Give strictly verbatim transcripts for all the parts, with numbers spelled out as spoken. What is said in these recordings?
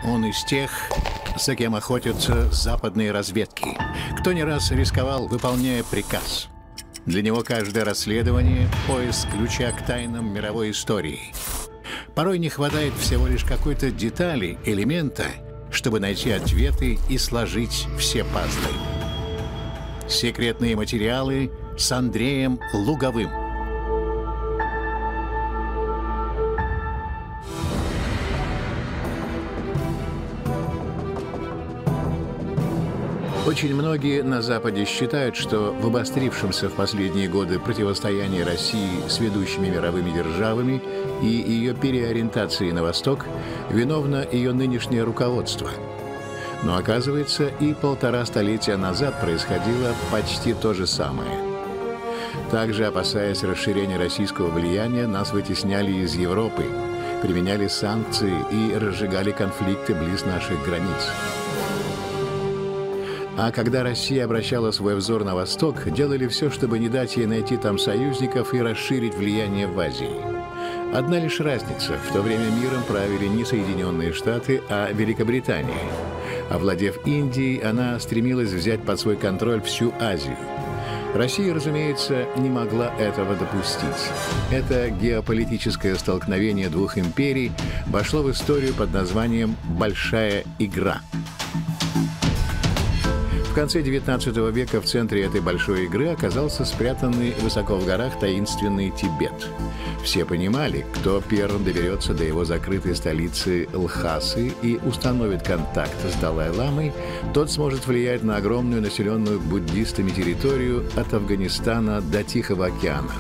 Он из тех, за кем охотятся западные разведки, кто не раз рисковал, выполняя приказ. Для него каждое расследование — поиск ключа к тайнам мировой истории. Порой не хватает всего лишь какой-то детали, элемента, чтобы найти ответы и сложить все пазлы. Секретные материалы с Андреем Луговым. Очень многие на Западе считают, что в обострившемся в последние годы противостоянии России с ведущими мировыми державами и ее переориентации на восток виновно ее нынешнее руководство. Но оказывается, и полтора столетия назад происходило почти то же самое. Также, опасаясь расширения российского влияния, нас вытесняли из Европы, применяли санкции и разжигали конфликты близ наших границ. А когда Россия обращала свой взор на восток, делали все, чтобы не дать ей найти там союзников и расширить влияние в Азии. Одна лишь разница – в то время миром правили не Соединенные Штаты, а Великобритания. Овладев Индией, она стремилась взять под свой контроль всю Азию. Россия, разумеется, не могла этого допустить. Это геополитическое столкновение двух империй вошло в историю под названием «Большая игра». В конце девятнадцатого века в центре этой большой игры оказался спрятанный высоко в горах таинственный Тибет. Все понимали, кто первым доберется до его закрытой столицы Лхасы и установит контакт с Далай-ламой, тот сможет влиять на огромную населенную буддистами территорию от Афганистана до Тихого океана.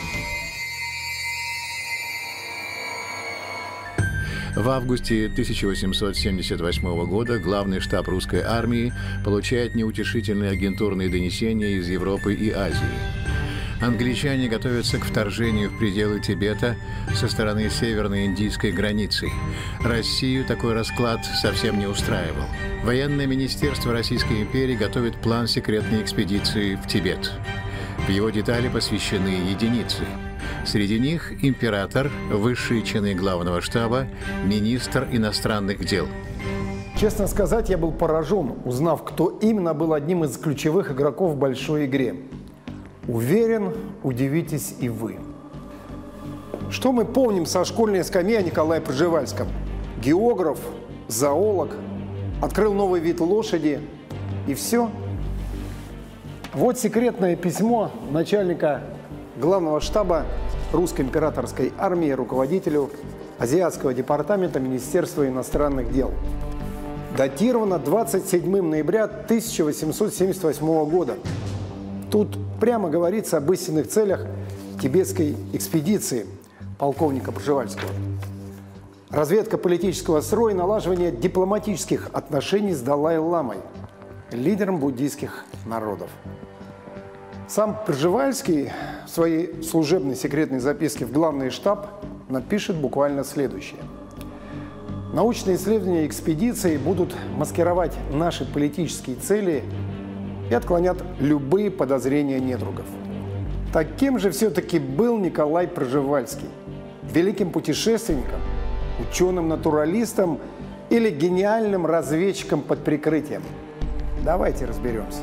В августе тысяча восемьсот семьдесят восьмого года главный штаб русской армии получает неутешительные агентурные донесения из Европы и Азии. Англичане готовятся к вторжению в пределы Тибета со стороны северной индийской границы. Россию такой расклад совсем не устраивал. Военное министерство Российской империи готовит план секретной экспедиции в Тибет. В его детали посвящены единицы. Среди них император, высшие чины главного штаба, министр иностранных дел. Честно сказать, я был поражен, узнав, кто именно был одним из ключевых игроков в большой игре. Уверен, удивитесь и вы. Что мы помним со школьной скамьи о Николае Пржевальском? Географ, зоолог, открыл новый вид лошади и все. Вот секретное письмо начальника главного штаба русской императорской армии руководителю Азиатского департамента Министерства иностранных дел. Датировано двадцать седьмого ноября тысяча восемьсот семьдесят восьмого года. Тут прямо говорится об истинных целях тибетской экспедиции полковника Пржевальского. Разведка политического строя и налаживание дипломатических отношений с Далай-ламой, лидером буддийских народов. Сам Пржевальский в своей служебной секретной записке в главный штаб напишет буквально следующее. Научные исследования экспедиции будут маскировать наши политические цели и отклонят любые подозрения недругов. Таким же все-таки был Николай Пржевальский. Великим путешественником, ученым-натуралистом или гениальным разведчиком под прикрытием. Давайте разберемся.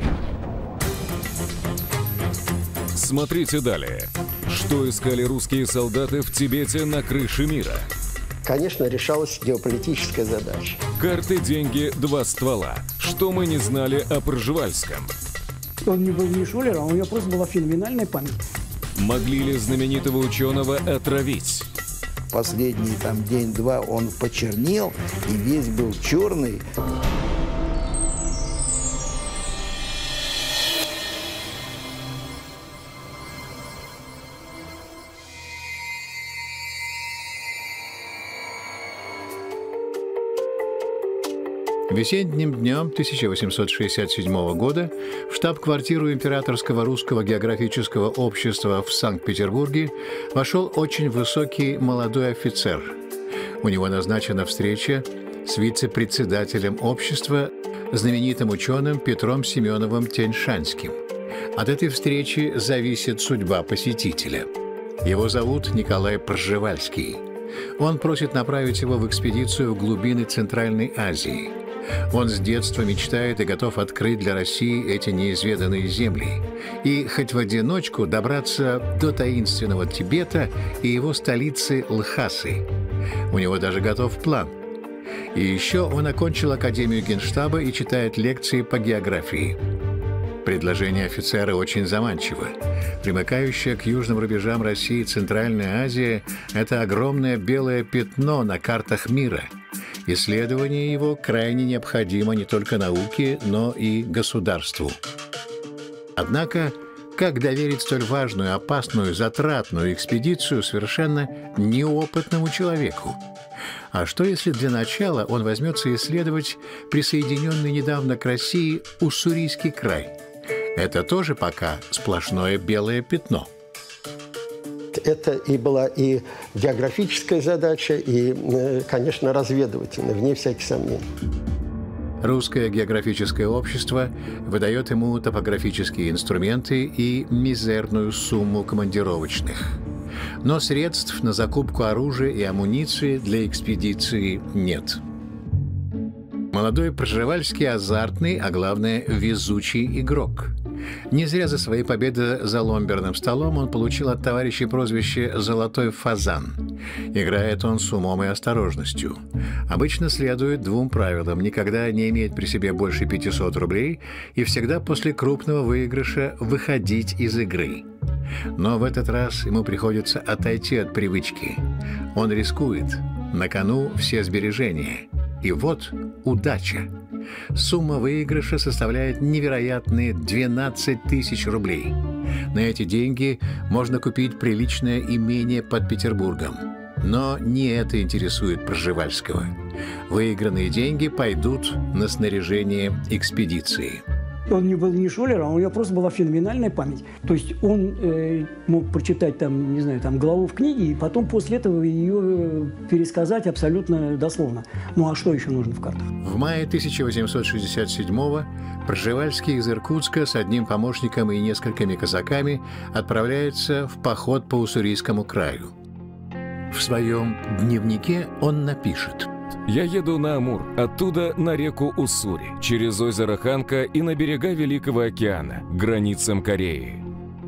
Смотрите далее. Что искали русские солдаты в Тибете на крыше мира? Конечно, решалась геополитическая задача. Карты, деньги, два ствола. Что мы не знали о Пржевальском? Он не был не шулер, а у него просто была феноменальная память. Могли ли знаменитого ученого отравить? Последний там день-два он почернел и весь был черный. Весенним днем тысяча восемьсот шестьдесят седьмого года в штаб-квартиру Императорского русского географического общества в Санкт-Петербурге вошел очень высокий молодой офицер. У него назначена встреча с вице-председателем общества, знаменитым ученым Петром Семеновым Тянь-Шаньским. От этой встречи зависит судьба посетителя. Его зовут Николай Пржевальский. Он просит направить его в экспедицию в глубины Центральной Азии. Он с детства мечтает и готов открыть для России эти неизведанные земли. И хоть в одиночку добраться до таинственного Тибета и его столицы Лхасы. У него даже готов план. И еще он окончил Академию Генштаба и читает лекции по географии. Предложение офицера очень заманчиво. Примыкающая к южным рубежам России Центральная Азия – это огромное белое пятно на картах мира. Исследование его крайне необходимо не только науке, но и государству. Однако, как доверить столь важную, опасную, затратную экспедицию совершенно неопытному человеку? А что, если для начала он возьмется исследовать присоединенный недавно к России Уссурийский край? Это тоже пока сплошное белое пятно. Это и была и географическая задача, и, конечно, разведывательная, вне всяких сомнений. Русское географическое общество выдает ему топографические инструменты и мизерную сумму командировочных. Но средств на закупку оружия и амуниции для экспедиции нет. Молодой Пржевальский азартный, а главное, везучий игрок. Не зря за свои победы за ломберным столом он получил от товарищей прозвище «Золотой фазан». Играет он с умом и осторожностью. Обычно следует двум правилам: никогда не иметь при себе больше пятисот рублей и всегда после крупного выигрыша выходить из игры. Но в этот раз ему приходится отойти от привычки. Он рискует. На кону все сбережения. И вот удача. Сумма выигрыша составляет невероятные двенадцать тысяч рублей. На эти деньги можно купить приличное имение под Петербургом. Но не это интересует Пржевальского. Выигранные деньги пойдут на снаряжение экспедиции. Он не был не шулером, у него просто была феноменальная память. То есть он э, мог прочитать там, не знаю, там главу в книге, и потом после этого ее пересказать абсолютно дословно. Ну а что еще нужно в картах? В мае тысяча восемьсот шестьдесят седьмого Пржевальский из Иркутска с одним помощником и несколькими казаками отправляется в поход по Уссурийскому краю. В своем дневнике он напишет: «Я еду на Амур, оттуда на реку Уссури, через озеро Ханка и на берега Великого океана, к границам Кореи».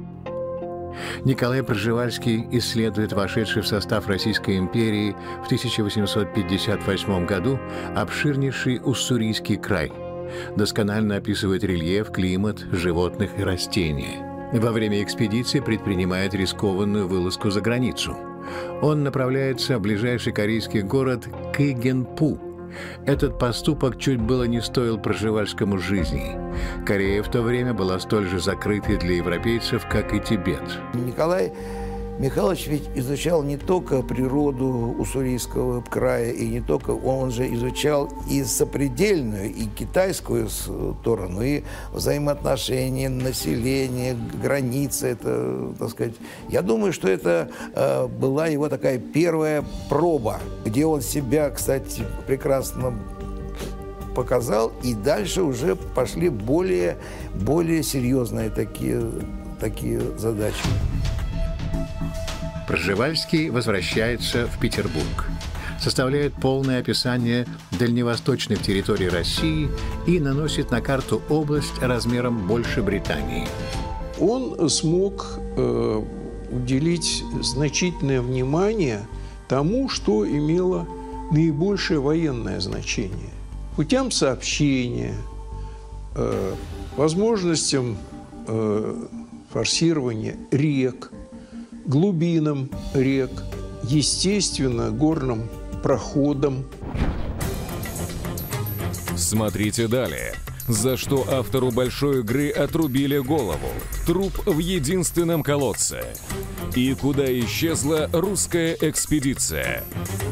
Николай Пржевальский исследует вошедший в состав Российской империи в тысяча восемьсот пятьдесят восьмом году обширнейший Уссурийский край. Досконально описывает рельеф, климат, животных и растения. Во время экспедиции предпринимает рискованную вылазку за границу. Он направляется в ближайший корейский город Кыгенпу. Этот поступок чуть было не стоил Пржевальскому жизни. Корея в то время была столь же закрытой для европейцев, как и Тибет. Николай Михайлович ведь изучал не только природу Уссурийского края, и не только, он же изучал и сопредельную, и китайскую сторону, и взаимоотношения населения, границы, это, так сказать. Я думаю, что это э, была его такая первая проба, где он себя, кстати, прекрасно показал, и дальше уже пошли более, более серьезные такие, такие задачи. Пржевальский возвращается в Петербург, составляет полное описание дальневосточных территорий России и наносит на карту область размером больше Британии. Он смог э, уделить значительное внимание тому, что имело наибольшее военное значение. Путям сообщения, э, возможностям э, форсирования рек, глубинам рек, естественно, горным проходам. Смотрите далее. За что автору большой игры отрубили голову? Труп в единственном колодце. И куда исчезла русская экспедиция?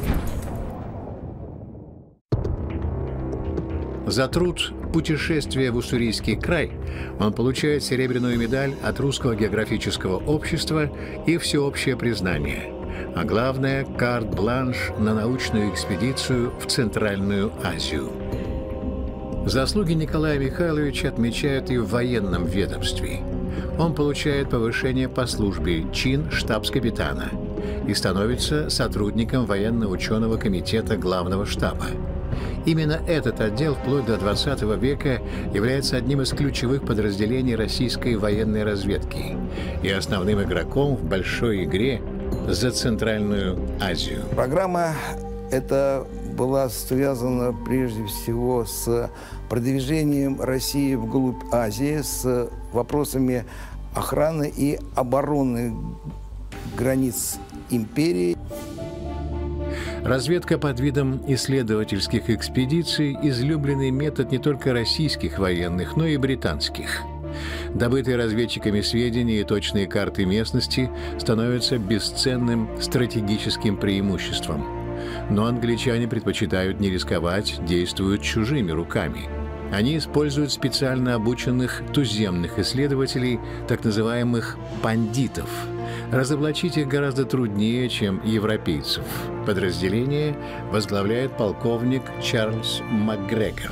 За труд «Путешествие в Уссурийский край» он получает серебряную медаль от Русского географического общества и всеобщее признание. А главное – карт-бланш на научную экспедицию в Центральную Азию. Заслуги Николая Михайловича отмечают и в военном ведомстве. Он получает повышение по службе, чин штабс-капитана. и становится сотрудником военно-ученого комитета Главного штаба. Именно этот отдел вплоть до двадцатого века является одним из ключевых подразделений российской военной разведки и основным игроком в большой игре за Центральную Азию. Программа эта была связана прежде всего с продвижением России вглубь Азии, с вопросами охраны и обороны границ империи. Разведка под видом исследовательских экспедиций – излюбленный метод не только российских военных, но и британских. Добытые разведчиками сведения и точные карты местности становятся бесценным стратегическим преимуществом. Но англичане предпочитают не рисковать, действуют чужими руками. Они используют специально обученных туземных исследователей, так называемых «пандитов». Разоблачить их гораздо труднее, чем европейцев. Подразделение возглавляет полковник Чарльз МакГрегор.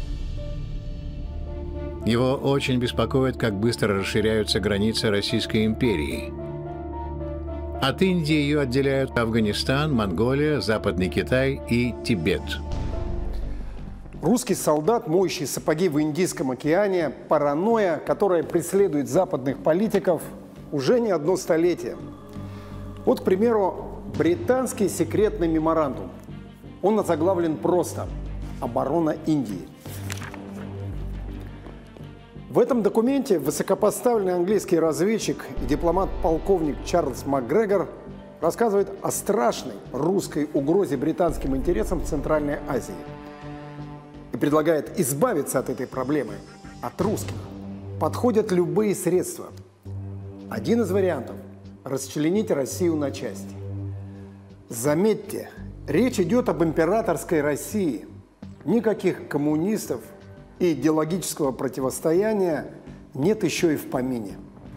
Его очень беспокоит, как быстро расширяются границы Российской империи. От Индии ее отделяют Афганистан, Монголия, Западный Китай и Тибет. Русский солдат, моющий сапоги в Индийском океане, паранойя, которая преследует западных политиков уже не одно столетие. Вот, к примеру, британский секретный меморандум. Он озаглавлен просто «Оборона Индии». В этом документе высокопоставленный английский разведчик и дипломат-полковник Чарльз МакГрегор рассказывает о страшной русской угрозе британским интересам в Центральной Азии и предлагает избавиться от этой проблемы, от русских. Подходят любые средства. Один из вариантов – расчленить Россию на части. Заметьте, речь идет об императорской России. Никаких коммунистов и идеологического противостояния нет еще и в помине.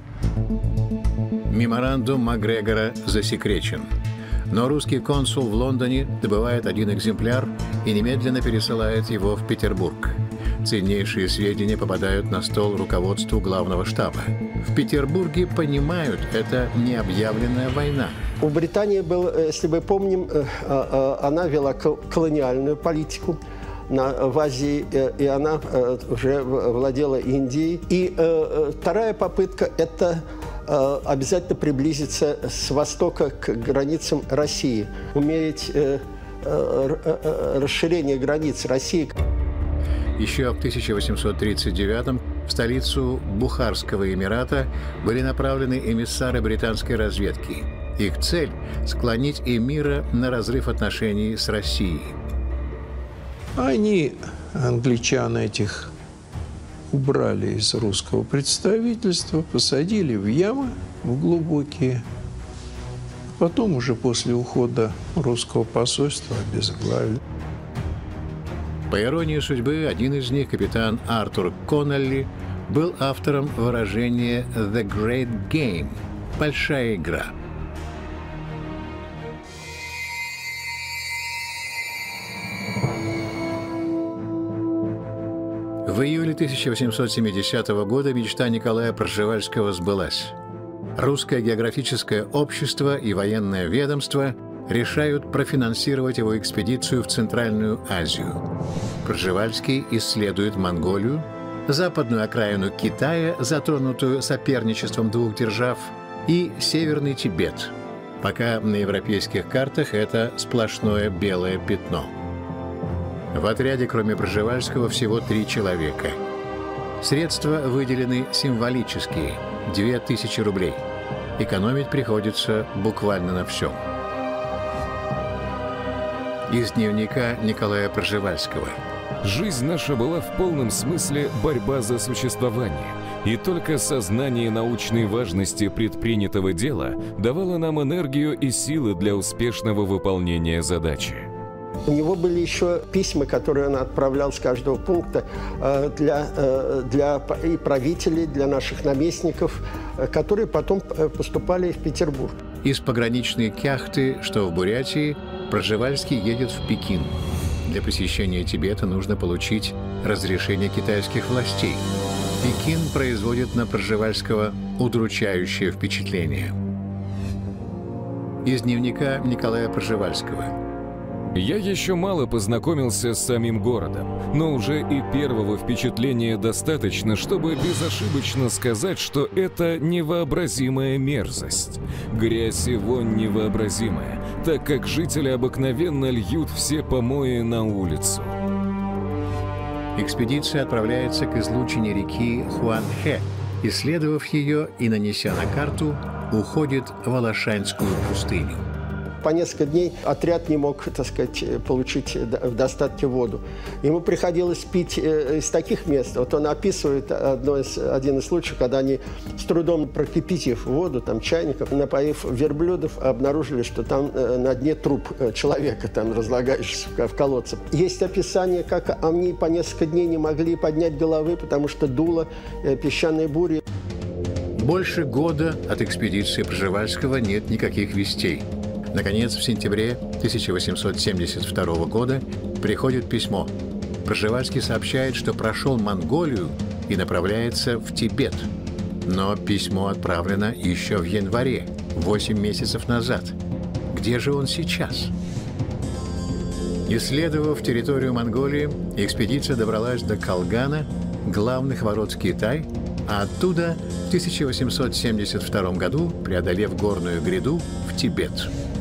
Меморандум МакГрегора засекречен. Но русский консул в Лондоне добывает один экземпляр и немедленно пересылает его в Петербург. Ценнейшие сведения попадают на стол руководству Главного штаба. В Петербурге понимают, это необъявленная война. У Британии был, если мы помним, она вела колониальную политику в Азии, и она уже владела Индией. И вторая попытка – это обязательно приблизиться с востока к границам России, умерить расширение границ России. Еще в тысяча восемьсот тридцать девятом в столицу Бухарского Эмирата были направлены эмиссары британской разведки. Их цель – склонить эмира на разрыв отношений с Россией. Они, англичан этих, убрали из русского представительства, посадили в ямы, в глубокие. Потом уже после ухода русского посольства обезглавили. По иронии судьбы, один из них, капитан Артур Коннелли, был автором выражения «the great game» – «большая игра». В июле тысяча восемьсот семидесятого года мечта Николая Пржевальского сбылась. Русское географическое общество и военное ведомство решают профинансировать его экспедицию в Центральную Азию. Пржевальский исследует Монголию, западную окраину Китая, затронутую соперничеством двух держав, и Северный Тибет. Пока на европейских картах это сплошное белое пятно. В отряде, кроме Пржевальского, всего три человека. Средства выделены символические – две тысячи рублей. Экономить приходится буквально на всем. Из дневника Николая Пржевальского. Жизнь наша была в полном смысле борьба за существование, и только сознание научной важности предпринятого дела давало нам энергию и силы для успешного выполнения задачи. У него были еще письма, которые он отправлял с каждого пункта для, для и правителей, для наших наместников, которые потом поступали в Петербург. Из пограничной Кяхты, что в Бурятии, Пржевальский едет в Пекин. Для посещения Тибета нужно получить разрешение китайских властей. Пекин производит на Пржевальского удручающее впечатление. Из дневника Николая Пржевальского. Я еще мало познакомился с самим городом, но уже и первого впечатления достаточно, чтобы безошибочно сказать, что это невообразимая мерзость. Грязь и вонь невообразимая, так как жители обыкновенно льют все помои на улицу. Экспедиция отправляется к излучине реки Хуанхэ. Исследовав ее и нанеся на карту, уходит в Алашанскую пустыню. По несколько дней отряд не мог, так сказать, получить в достатке воду. Ему приходилось пить из таких мест. Вот он описывает одно из, один из случаев, когда они с трудом прокипятив воду, там, чайником, напоив верблюдов, обнаружили, что там на дне труп человека, там, разлагающийся в колодце. Есть описание, как они по несколько дней не могли поднять головы, потому что дуло песчаной бури. Больше года от экспедиции Пржевальского нет никаких вестей. Наконец, в сентябре тысяча восемьсот семьдесят второго года приходит письмо. Пржевальский сообщает, что прошел Монголию и направляется в Тибет. Но письмо отправлено еще в январе, восемь месяцев назад. Где же он сейчас? Исследовав территорию Монголии, экспедиция добралась до Колгана, главных ворот в Китай, а оттуда в тысяча восемьсот семьдесят втором году, преодолев горную гряду, в Тибет.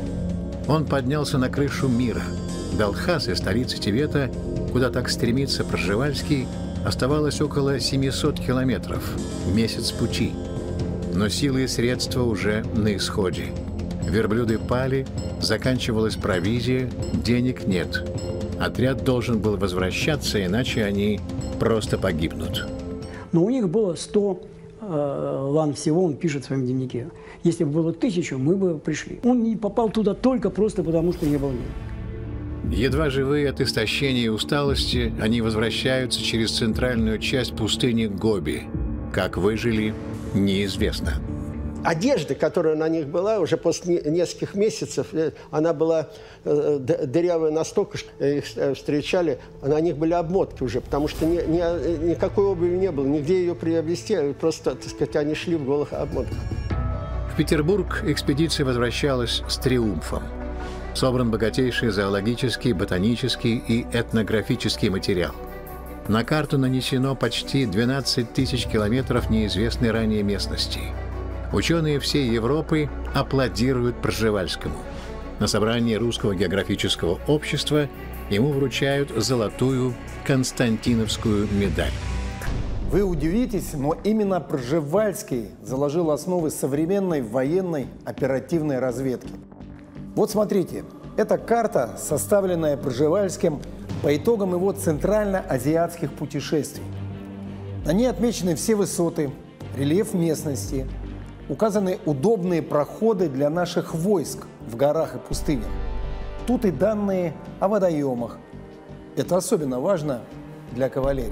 Он поднялся на крышу мира. До Лхасы, столицы Тибета, куда так стремится Пржевальский, оставалось около семисот километров, месяц пути. Но силы и средства уже на исходе. Верблюды пали, заканчивалась провизия, денег нет. Отряд должен был возвращаться, иначе они просто погибнут. Но у них было сто э, лан всего, он пишет в своем дневнике. Если бы было тысячу, мы бы пришли. Он не попал туда только просто потому, что не был мир. Едва живые от истощения и усталости, они возвращаются через центральную часть пустыни Гоби. Как выжили, неизвестно. Одежда, которая на них была, уже после нескольких месяцев, она была дырявая настолько, что их встречали, на них были обмотки уже, потому что ни, ни, никакой обуви не было, нигде ее приобрести, просто, так сказать, они шли в голых обмотках. В Петербург экспедиция возвращалась с триумфом. Собран богатейший зоологический, ботанический и этнографический материал. На карту нанесено почти двенадцать тысяч километров неизвестной ранее местности. Ученые всей Европы аплодируют Пржевальскому. На собрании Русского географического общества ему вручают золотую Константиновскую медаль. Вы удивитесь, но именно Пржевальский заложил основы современной военной оперативной разведки. Вот смотрите, это карта, составленная Пржевальским по итогам его центрально-азиатских путешествий. На ней отмечены все высоты, рельеф местности, указаны удобные проходы для наших войск в горах и пустынях. Тут и данные о водоемах. Это особенно важно для кавалерии.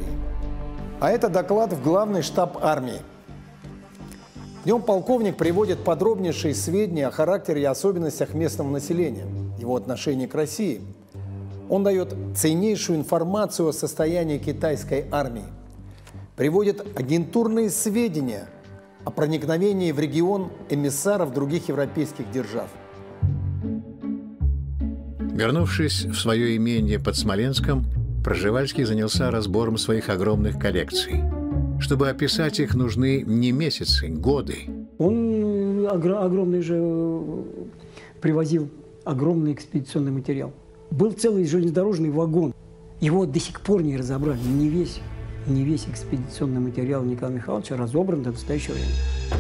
А это доклад в главный штаб армии. В нем полковник приводит подробнейшие сведения о характере и особенностях местного населения, его отношении к России. Он дает ценнейшую информацию о состоянии китайской армии, приводит агентурные сведения о проникновении в регион эмиссаров других европейских держав. Вернувшись в свое имение под Смоленском, Пржевальский занялся разбором своих огромных коллекций. Чтобы описать их, нужны не месяцы, годы. Он огр- огромный же привозил огромный экспедиционный материал. Был целый железнодорожный вагон. Его до сих пор не разобрали. Не весь, не весь экспедиционный материал Николая Михайловича разобран до настоящего времени.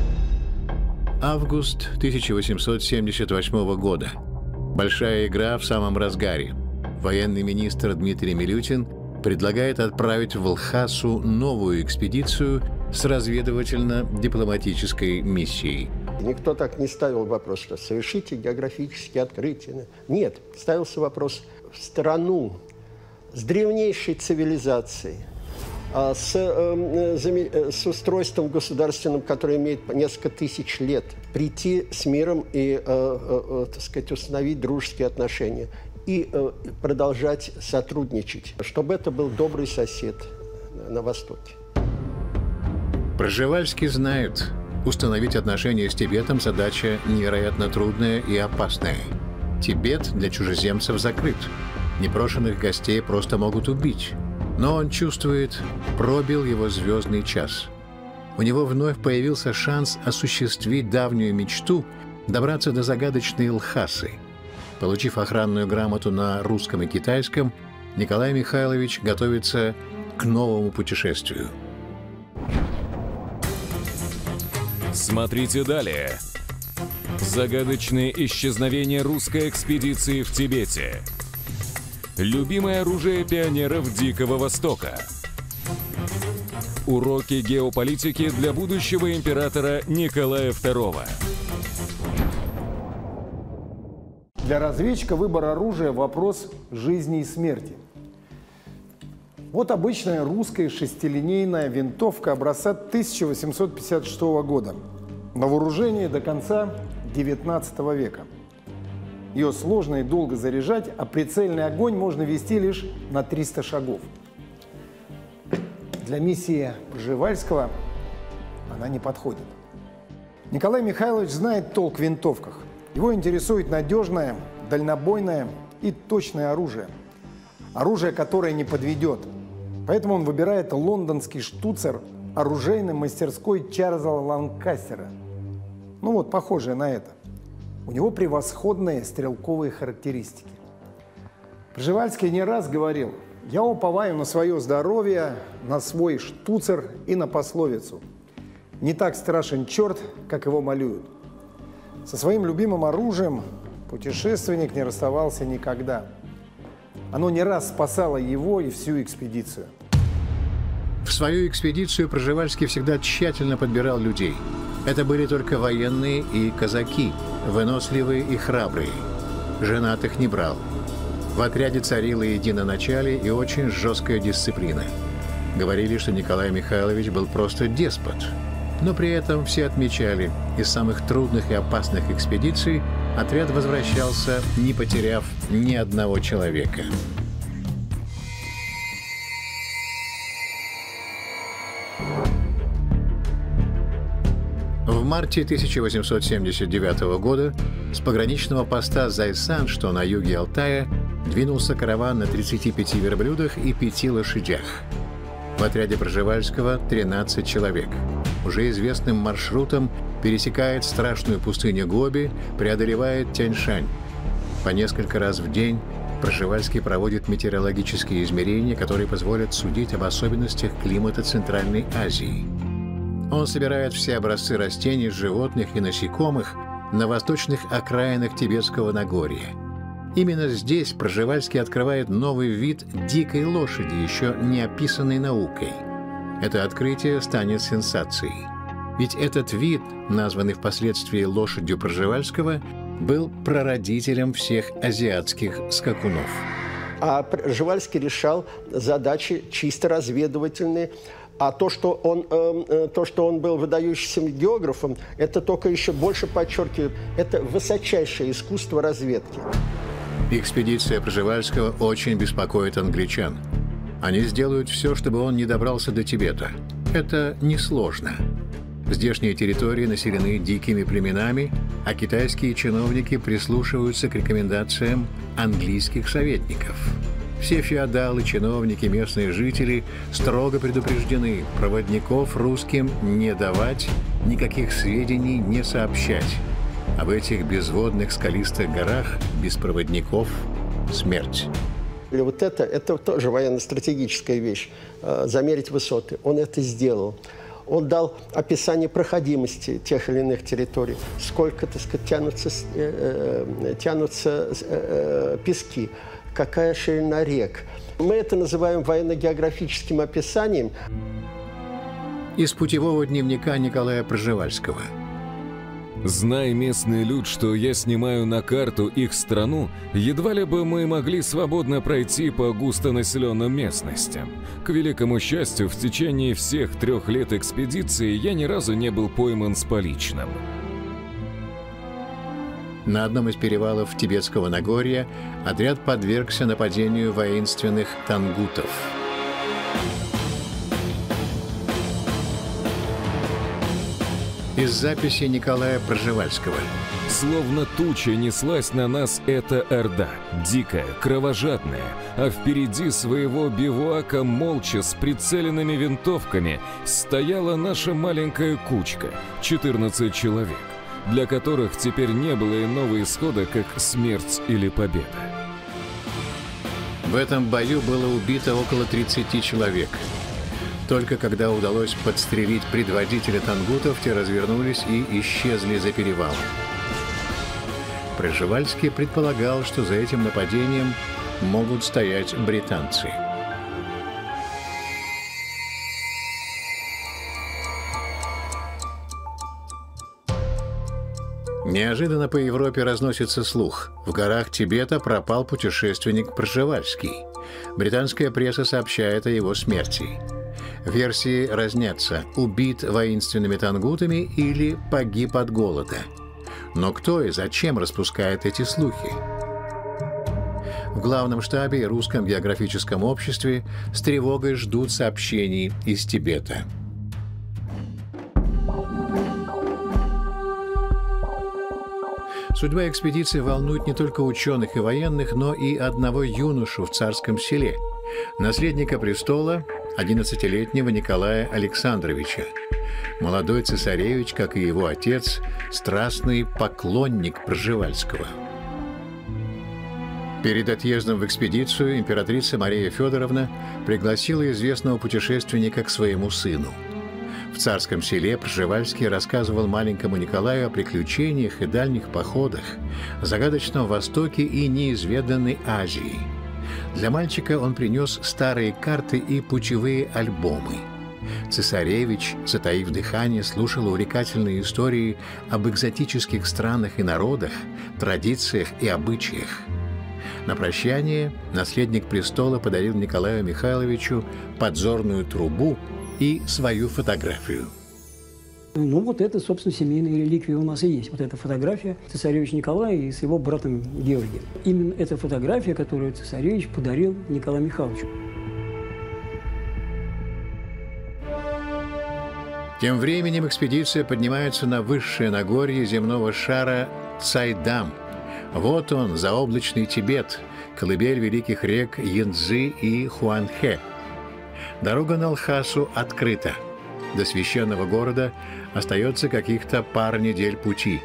Август тысяча восемьсот семьдесят восьмого года. Большая игра в самом разгаре. Военный министр Дмитрий Милютин предлагает отправить в Лхасу новую экспедицию с разведывательно-дипломатической миссией. Никто так не ставил вопрос, что совершите географические открытия. Нет, ставился вопрос в страну с древнейшей цивилизацией, с, с устройством государственным, которое имеет несколько тысяч лет, прийти с миром и, так сказать, установить дружеские отношения и продолжать сотрудничать, чтобы это был добрый сосед на Востоке. Пржевальский знает, Установить отношения с Тибетом задача невероятно трудная и опасная. Тибет для чужеземцев закрыт. Непрошенных гостей просто могут убить. Но он чувствует, пробил его звездный час. У него вновь появился шанс осуществить давнюю мечту добраться до загадочной Лхасы. Получив охранную грамоту на русском и китайском, Николай Михайлович готовится к новому путешествию. Смотрите далее. Загадочное исчезновение русской экспедиции в Тибете. Любимое оружие пионеров Дикого Востока. Уроки геополитики для будущего императора Николая второго. Для разведчика выбор оружия – вопрос жизни и смерти. Вот обычная русская шестилинейная винтовка образца тысяча восемьсот пятьдесят шестого года. На вооружении до конца девятнадцатого века. Ее сложно и долго заряжать, а прицельный огонь можно вести лишь на триста шагов. Для миссии Пржевальского она не подходит. Николай Михайлович знает толк в винтовках. Его интересует надежное, дальнобойное и точное оружие. Оружие, которое не подведет. Поэтому он выбирает лондонский штуцер оружейной мастерской Чарльза Ланкастера. Ну вот, похожее на это. У него превосходные стрелковые характеристики. Пржевальский не раз говорил: «Я уповаю на свое здоровье, на свой штуцер и на пословицу. Не так страшен черт, как его малюют». Со своим любимым оружием путешественник не расставался никогда. Оно не раз спасало его и всю экспедицию. В свою экспедицию Пржевальский всегда тщательно подбирал людей. Это были только военные и казаки, выносливые и храбрые. Женатых не брал. В отряде царило единоначалие и очень жесткая дисциплина. Говорили, что Николай Михайлович был просто деспот. Но при этом все отмечали, из самых трудных и опасных экспедиций отряд возвращался, не потеряв ни одного человека. В марте тысяча восемьсот семьдесят девятого года с пограничного поста Зайсан, что на юге Алтая, двинулся караван на тридцати пяти верблюдах и пяти лошадях. В отряде Пржевальского тринадцать человек. Уже известным маршрутом пересекает страшную пустыню Гоби, преодолевает Тянь-Шань. По несколько раз в день Пржевальский проводит метеорологические измерения, которые позволят судить об особенностях климата Центральной Азии. Он собирает все образцы растений, животных и насекомых на восточных окраинах Тибетского Нагорья. Именно здесь Пржевальский открывает новый вид дикой лошади, еще не описанной наукой. Это открытие станет сенсацией. Ведь этот вид, названный впоследствии лошадью Пржевальского, был прародителем всех азиатских скакунов. А Пржевальский решал задачи чисто разведывательные. А то, что он, э, то, что он был выдающимся географом, это только еще больше подчеркивает, это высочайшее искусство разведки. Экспедиция Пржевальского очень беспокоит англичан. Они сделают все, чтобы он не добрался до Тибета. Это несложно. Здешние территории населены дикими племенами, а китайские чиновники прислушиваются к рекомендациям английских советников. Все феодалы, чиновники, местные жители строго предупреждены проводников русским не давать, никаких сведений не сообщать. Об этих безводных скалистых горах без проводников смерть. И вот это, это тоже военно-стратегическая вещь, замерить высоты. Он это сделал. Он дал описание проходимости тех или иных территорий, сколько, так сказать, тянутся, э, тянутся э, пески, какая ширина рек. Мы это называем военно-географическим описанием. Из путевого дневника Николая Пржевальского. Знай, местный люд, что я снимаю на карту их страну, едва ли бы мы могли свободно пройти по густонаселенным местностям. К великому счастью, в течение всех трех лет экспедиции я ни разу не был пойман с поличным. На одном из перевалов Тибетского Нагорья отряд подвергся нападению воинственных тангутов. Из записи Николая Пржевальского. Словно туча неслась на нас эта орда, дикая, кровожадная, а впереди своего бивуака молча с прицеленными винтовками стояла наша маленькая кучка, четырнадцать человек, для которых теперь не было иного исхода, как смерть или победа. В этом бою было убито около тридцати человек. Только когда удалось подстрелить предводителя тангутов, те развернулись и исчезли за перевалом. Пржевальский предполагал, что за этим нападением могут стоять британцы. Неожиданно по Европе разносится слух. В горах Тибета пропал путешественник Пржевальский. Британская пресса сообщает о его смерти. Версии разнятся: убит воинственными тангутами или погиб от голода. Но кто и зачем распускает эти слухи? В главном штабе и Русском географическом обществе с тревогой ждут сообщений из Тибета. Судьба экспедиции волнует не только ученых и военных, но и одного юношу в Царском Селе, наследника престола, одиннадцатилетнего Николая Александровича. Молодой цесаревич, как и его отец, страстный поклонник Пржевальского. Перед отъездом в экспедицию императрица Мария Федоровна пригласила известного путешественника к своему сыну. В Царском Селе Пржевальский рассказывал маленькому Николаю о приключениях и дальних походах, загадочном Востоке и неизведанной Азии. Для мальчика он принес старые карты и путевые альбомы. Цесаревич, затаив дыхание, слушал увлекательные истории об экзотических странах и народах, традициях и обычаях. На прощание наследник престола подарил Николаю Михайловичу подзорную трубу и свою фотографию. Ну, вот это, собственно, семейные реликвии у нас и есть. Вот эта фотография цесаревича Николая с его братом Георгием. Именно эта фотография, которую цесаревич подарил Николаю Михайловичу. Тем временем экспедиция поднимается на высшее Нагорье земного шара Цайдам. Вот он, заоблачный Тибет, колыбель великих рек Янцзы и Хуанхэ. Дорога на Лхасу открыта. До священного города остается каких-то пар недель пути.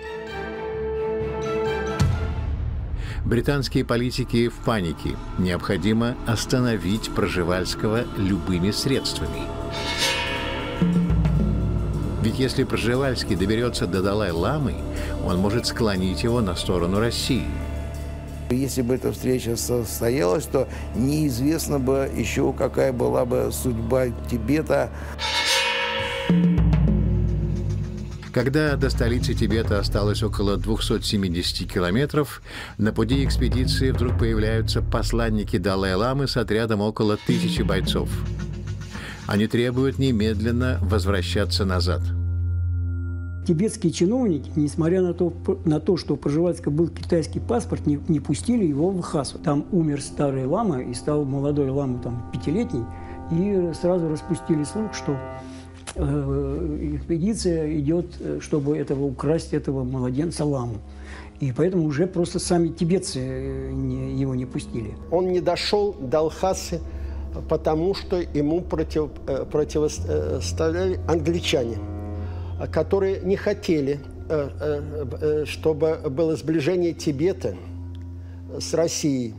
Британские политики в панике. Необходимо остановить Пржевальского любыми средствами. Ведь если Пржевальский доберется до Далай-ламы, он может склонить его на сторону России. Если бы эта встреча состоялась, то неизвестно бы еще, какая была бы судьба Тибета. Когда до столицы Тибета осталось около двухсот семидесяти километров, на пути экспедиции вдруг появляются посланники Далай-ламы с отрядом около тысячи бойцов. Они требуют немедленно возвращаться назад. Тибетские чиновники, несмотря на то, на то что у Пржевальского был китайский паспорт, не, не пустили его в Лхасу. Там умер старый лама и стал молодой лама, там, пятилетний, и сразу распустили слух, что э, экспедиция идет, чтобы этого, украсть этого младенца ламу. И поэтому уже просто сами тибетцы не, его не пустили. Он не дошел до Лхасы, потому что ему против, противоставляли англичане, которые не хотели, чтобы было сближение Тибета с Россией.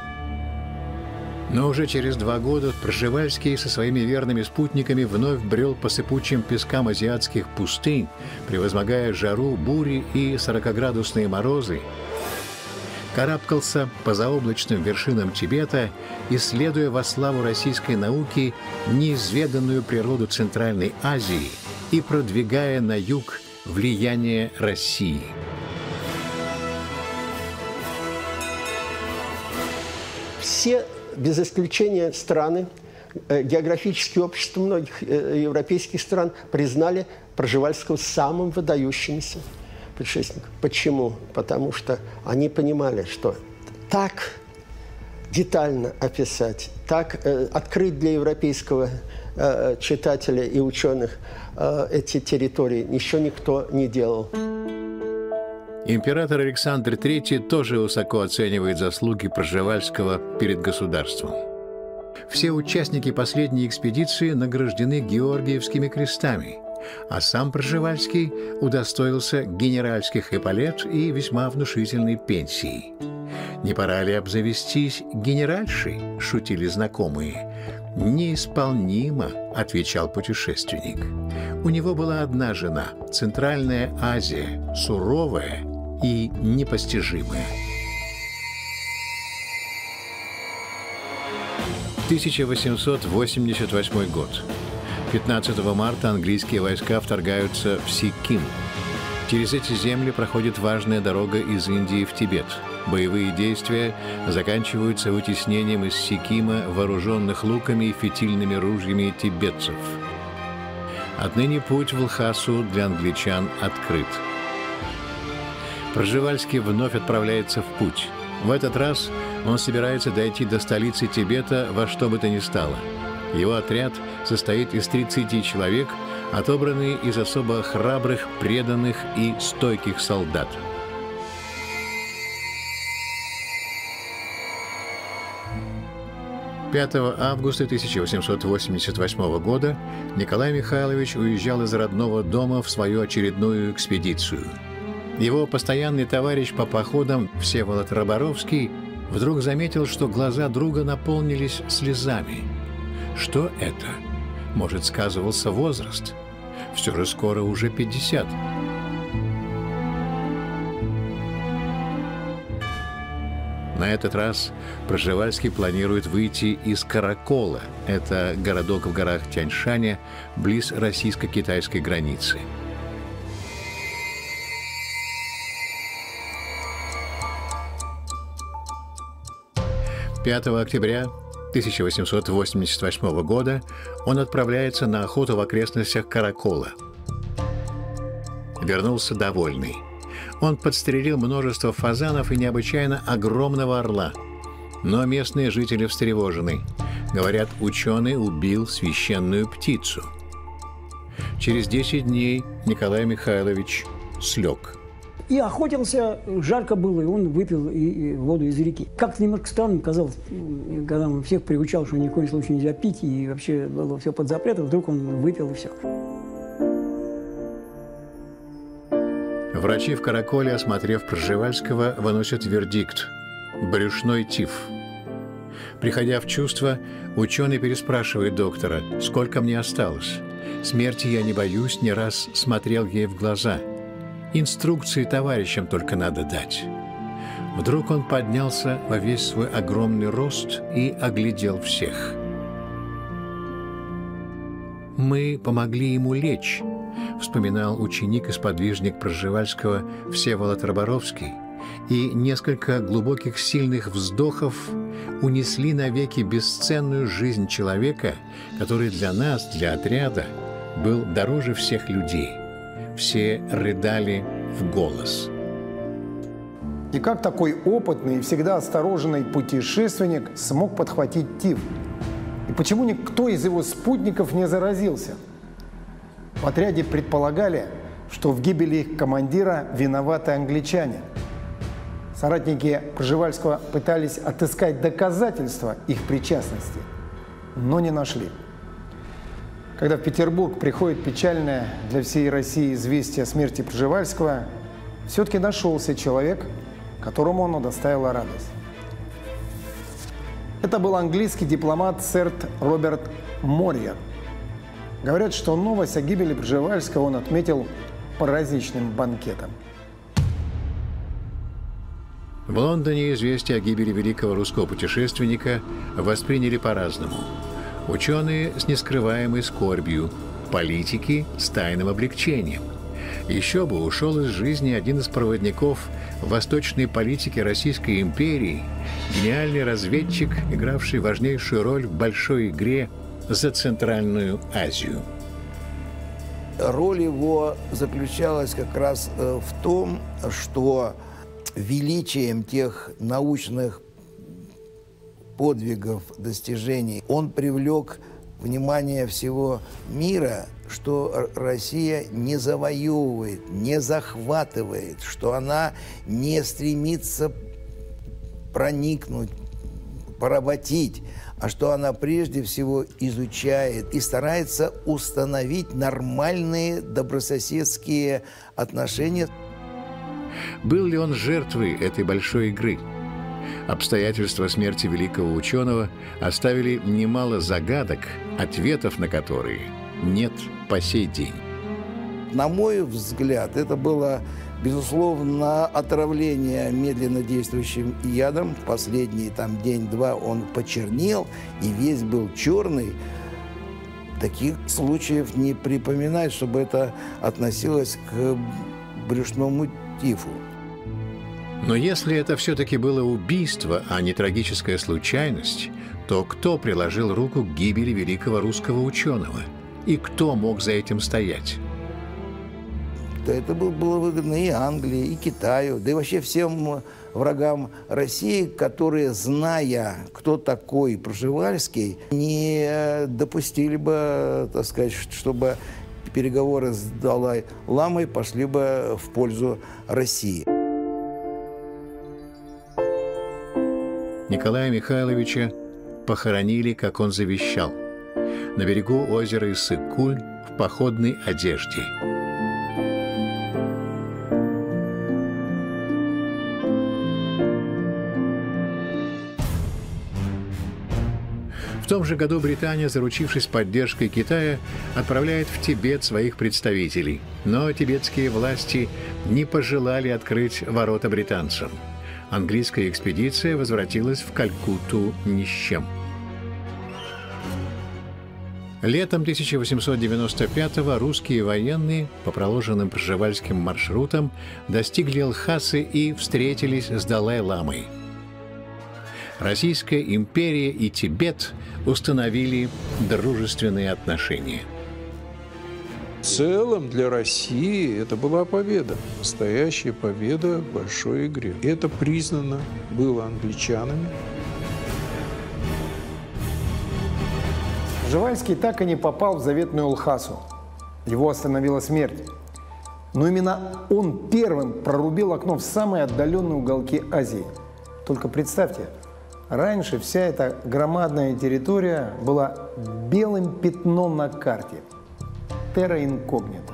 Но уже через два года Пржевальский со своими верными спутниками вновь брел по сыпучим пескам азиатских пустынь, превозмогая жару, бури и сорокаградусные морозы, карабкался по заоблачным вершинам Тибета, исследуя во славу российской науки неизведанную природу Центральной Азии и продвигая на юг влияние России. Все, без исключения страны, географические общества многих европейских стран признали Пржевальского самым выдающимся предшественником. Почему? Потому что они понимали, что так детально описать, так э, открыть для европейского э, читателя и ученых э, эти территории еще никто не делал. Император Александр Третий тоже высоко оценивает заслуги Пржевальского перед государством. Все участники последней экспедиции награждены Георгиевскими крестами, а сам Пржевальский удостоился генеральских эполет и весьма внушительной пенсии. «Не пора ли обзавестись генеральшей?» – шутили знакомые. «Неисполнимо», – отвечал путешественник. У него была одна жена – Центральная Азия, суровая и непостижимая. тысяча восемьсот восемьдесят восьмой год. пятнадцатого марта английские войска вторгаются в Сиким. Через эти земли проходит важная дорога из Индии в Тибет. Боевые действия заканчиваются вытеснением из Сикима вооруженных луками и фитильными ружьями тибетцев. Отныне путь в Лхасу для англичан открыт. Пржевальский вновь отправляется в путь. В этот раз он собирается дойти до столицы Тибета во что бы то ни стало. Его отряд состоит из тридцати человек, отобранные из особо храбрых, преданных и стойких солдат. пятого августа тысяча восемьсот восемьдесят восьмого года Николай Михайлович уезжал из родного дома в свою очередную экспедицию. Его постоянный товарищ по походам Всеволод Роборовский вдруг заметил, что глаза друга наполнились слезами. Что это? Может, сказывался возраст? Все же скоро уже пятьдесят. На этот раз Пржевальский планирует выйти из Каракола. Это городок в горах Тяньшаня, близ российско-китайской границы. пятого октября тысяча восемьсот восемьдесят восьмого года он отправляется на охоту в окрестностях Каракола. Вернулся довольный. Он подстрелил множество фазанов и необычайно огромного орла. Но местные жители встревожены. Говорят, ученый убил священную птицу. Через десять дней Николай Михайлович слег. И охотился, жарко было, и он выпил и, и воду из реки. Как-то немножко странно казалось, когда он всех приучал, что ни в коем случае нельзя пить, и вообще было все под запретом, вдруг он выпил и все. Врачи в Караколе, осмотрев Пржевальского, выносят вердикт – брюшной тиф. Приходя в чувство, ученый переспрашивает доктора, сколько мне осталось. Смерти я не боюсь, не раз смотрел ей в глаза. Инструкции товарищам только надо дать. Вдруг он поднялся во весь свой огромный рост и оглядел всех. «Мы помогли ему лечь», — вспоминал ученик и сподвижник Пржевальского Всеволод Роборовский, и несколько глубоких сильных вздохов унесли навеки бесценную жизнь человека, который для нас, для отряда, был дороже всех людей. Все рыдали в голос. И как такой опытный и всегда осторожный путешественник смог подхватить тиф? И почему никто из его спутников не заразился? В отряде предполагали, что в гибели их командира виноваты англичане. Соратники Пржевальского пытались отыскать доказательства их причастности, но не нашли. Когда в Петербург приходит печальное для всей России известие о смерти Пржевальского, все-таки нашелся человек, которому оно доставило радость. Это был английский дипломат сэр Роберт Морьер. Говорят, что новость о гибели Пржевальского он отметил праздничным банкетом. В Лондоне известие о гибели великого русского путешественника восприняли по-разному. Ученые с нескрываемой скорбью, политики с тайным облегчением. Еще бы ушел из жизни один из проводников восточной политики Российской империи, гениальный разведчик, игравший важнейшую роль в большой игре за Центральную Азию. Роль его заключалась как раз в том, что величием тех научных подвигов, достижений. Он привлек внимание всего мира, что Россия не завоевывает, не захватывает, что она не стремится проникнуть, поработить, а что она прежде всего изучает и старается установить нормальные добрососедские отношения. Был ли он жертвой этой большой игры? Обстоятельства смерти великого ученого оставили немало загадок, ответов на которые нет по сей день. На мой взгляд, это было, безусловно, отравление медленно действующим ядом. Последний там день-два он почернел и весь был черный. Таких случаев не припоминать, чтобы это относилось к брюшному тифу. Но если это все-таки было убийство, а не трагическая случайность, то кто приложил руку к гибели великого русского ученого? И кто мог за этим стоять? Да это было выгодно и Англии, и Китаю, да и вообще всем врагам России, которые, зная, кто такой Пржевальский, не допустили бы, так сказать, чтобы переговоры с Далай-ламой пошли бы в пользу России. Николая Михайловича похоронили, как он завещал, на берегу озера Иссык-Куль в походной одежде. В том же году Британия, заручившись поддержкой Китая, отправляет в Тибет своих представителей. Но тибетские власти не пожелали открыть ворота британцам. Английская экспедиция возвратилась в Калькутту ни с чем. Летом тысяча восемьсот девяносто пятого русские военные по проложенным Пржевальским маршрутам достигли Лхасы и встретились с Далай-ламой. Российская империя и Тибет установили дружественные отношения. В целом для России это была победа, настоящая победа в большой игре. Это признано было англичанами. Пржевальский так и не попал в заветную Лхасу. Его остановила смерть. Но именно он первым прорубил окно в самые отдаленные уголки Азии. Только представьте, раньше вся эта громадная территория была белым пятном на карте. Терра инкогнито.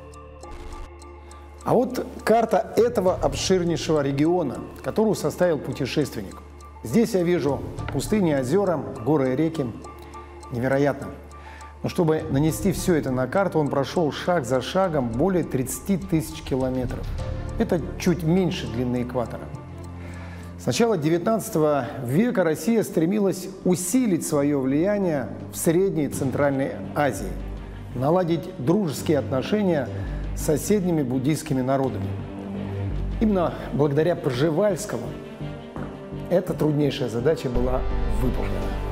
А вот карта этого обширнейшего региона, которую составил путешественник. Здесь я вижу пустыни, озера, горы и реки. Невероятно. Но чтобы нанести все это на карту, он прошел шаг за шагом более тридцати тысяч километров. Это чуть меньше длины экватора. С начала девятнадцатого века Россия стремилась усилить свое влияние в Средней и Центральной Азии, наладить дружеские отношения с соседними буддийскими народами. Именно благодаря Пржевальскому эта труднейшая задача была выполнена.